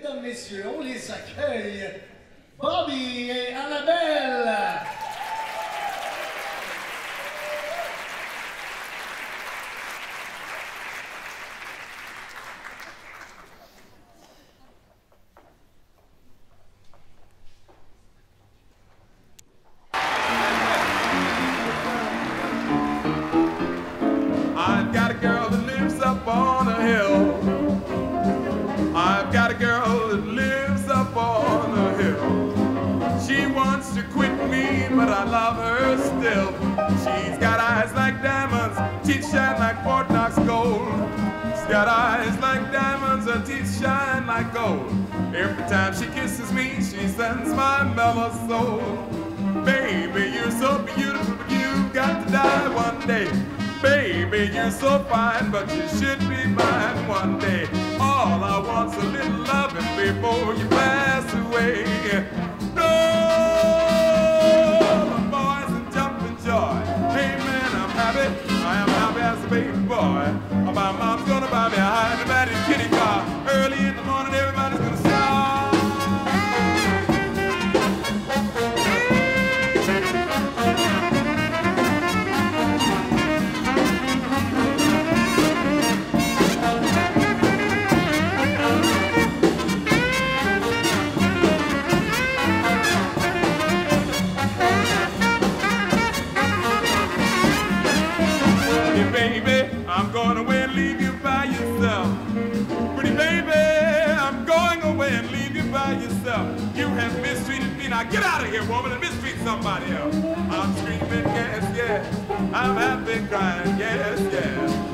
Mesdames, Messieurs, on les accueille, Bobby et Annabel. I've got a girl that lives up on a hill. I've got a girl that lives up on a hill. She wants to quit me, but I love her still. She's got eyes like diamonds, teeth shine like Fort Knox gold. She's got eyes like diamonds, her teeth shine like gold. Every time she kisses me, she sends my mellow soul. Baby, you're so beautiful, but you've got to die one day. Baby, you're so fine, but you should be mine one day. All I want's a little loving before you pass away. No, the boys and jumping joy. Hey man, I'm happy. I am happy as a baby boy. My mom's gonna buy me a high-and-mighty kitty car. Early in the morning, everybody's gonna start. I'm going away and leave you by yourself. Pretty baby, I'm going away and leave you by yourself. You have mistreated me. Now get out of here, woman, and mistreat somebody else. I'm screaming, yes, yes. I'm happy crying, yes, yes.